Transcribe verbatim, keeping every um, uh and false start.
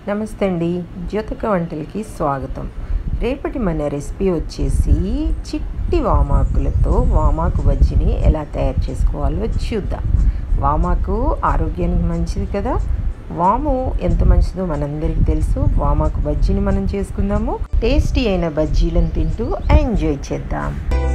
నమస్తే అండి, జ్యోతిక వంటలకి స్వాగతం. రేపటి మన రెసిపీ వచ్చేసి చిట్టి వామాకులతో వామాకు బజ్జీని ఎలా తయారు చేసుకోవాలో చూద్దాం. వామాకు ఆరోగ్యానికి మంచిది కదా. వాము ఎంత మంచిదో మనందరికీ తెలుసు. వామాకు బజ్జీని మనం చేసుకుందాము. టేస్టీ అయిన బజ్జీలను తింటూ ఎంజాయ్ చేద్దాం.